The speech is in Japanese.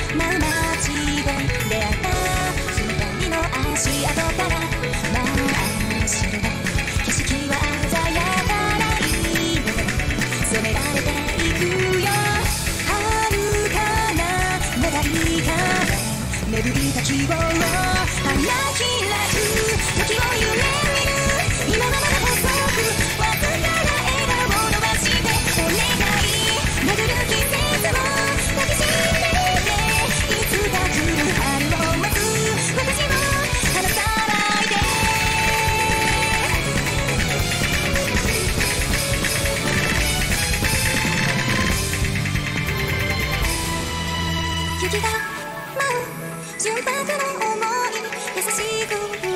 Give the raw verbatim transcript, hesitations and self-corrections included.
な街で出会った二人の足跡から真っ白な景色は鮮やかな色染められていくよ。遥かな願いから巡りた希望を花開く時を夢見る今のまま細くわずかな笑顔を伸ばしてお願い巡る季節を抱きしめていつか来る春を待つ私も離さないで雪が舞う純白の想い優しく